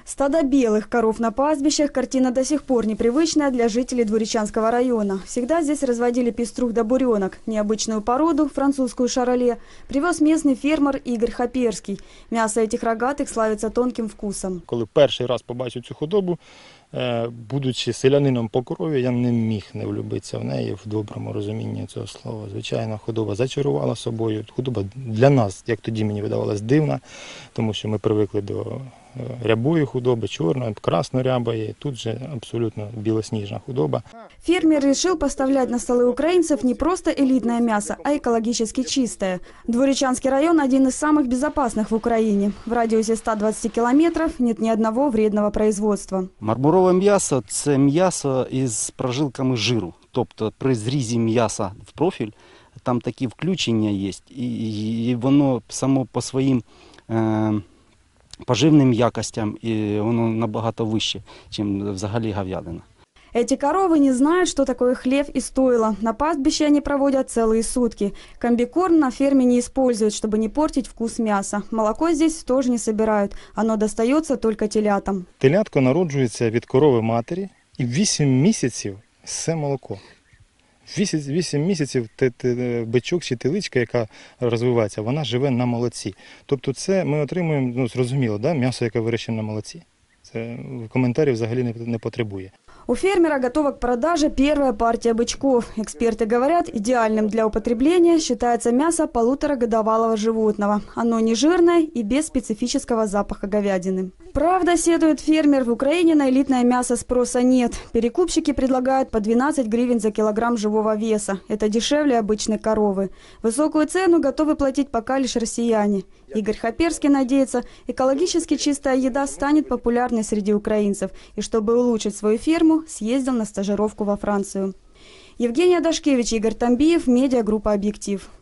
Стадо белых коров на пастбищах – картина до сих пор непривычная для жителей Двуречанского района. Всегда здесь разводили пеструх да буренок. Необычную породу, французскую шароле, привез местный фермер Игорь Хаперский. Мясо этих рогатых славится тонким вкусом. Коли перший раз побачив цю худобу, будучи селянином по крові, я не міг не влюбитися в неї в доброму розумінні цього слова. Звичайно, худоба зачарувала собою. Худоба для нас, як тоді мені видавалось, дивна, тому що ми привикли до рябої худоби, чорної, красно-рябої. Тут же абсолютно белоснежная худоба. Фермер решил поставлять на столы украинцев не просто элитное мясо, а экологически чистое. Двуречанский район – один из самых безопасных в Украине. В радиусе 120 километров нет ни одного вредного производства. Мармурове м'ясо – це м'ясо із прожилками жиру. Тобто при зрізі м'яса в профіль там такі включення є, і воно само по своїм поживним якостям, і воно набагато вище, ніж взагалі говядина. Эти коровы не знают, что такое хлев и стойло. На пастбище они проводят целые сутки. Комбикорм на ферме не используют, чтобы не портить вкус мяса. Молоко здесь тоже не собирают. Оно достается только телятам. Телятко народжується від корови матері і 8 місяців все молоко. 8 місяців бичок чи теличка, яка розвивається, вона живе на молоці. Тобто це ми отримуємо, зрозуміло, да? М'ясо, яке вирощено на молоці. Це коментарів взагалі не потребує. У фермера готова к продаже первая партия бычков. Эксперты говорят, идеальным для употребления считается мясо полуторагодовалого животного. Оно не жирное и без специфического запаха говядины. Правда, сетует фермер, в Украине на элитное мясо спроса нет. Перекупщики предлагают по 12 гривен за килограмм живого веса. Это дешевле обычной коровы. Высокую цену готовы платить пока лишь россияне. Игорь Хаперский надеется, экологически чистая еда станет популярной среди украинцев. И чтобы улучшить свою ферму, съездил на стажировку во Францию. Евгения Дашкевич, Игорь Тамбиев, медиагруппа «Объектив».